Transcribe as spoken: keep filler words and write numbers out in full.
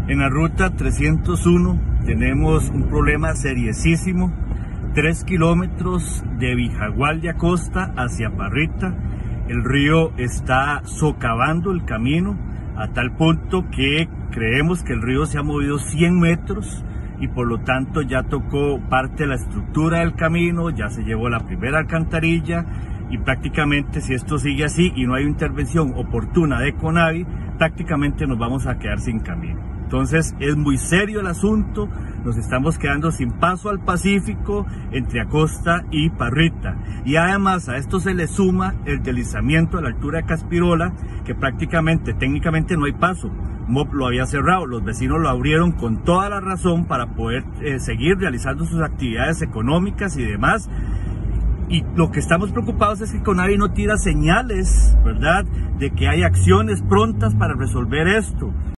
En la ruta trescientos uno tenemos un problema seriosísimo, tres kilómetros de Vijagual de Acosta hacia Parrita. El río está socavando el camino a tal punto que creemos que el río se ha movido cien metros y por lo tanto ya tocó parte de la estructura del camino, ya se llevó la primera alcantarilla y prácticamente si esto sigue así y no hay intervención oportuna de CONAVI, prácticamente nos vamos a quedar sin camino. Entonces es muy serio el asunto, nos estamos quedando sin paso al Pacífico entre Acosta y Parrita. Y además a esto se le suma el deslizamiento a la altura de Caspirola, que prácticamente técnicamente no hay paso. M O P lo había cerrado, los vecinos lo abrieron con toda la razón para poder eh, seguir realizando sus actividades económicas y demás. Y lo que estamos preocupados es que CONAVI no tira señales, ¿verdad?, de que hay acciones prontas para resolver esto.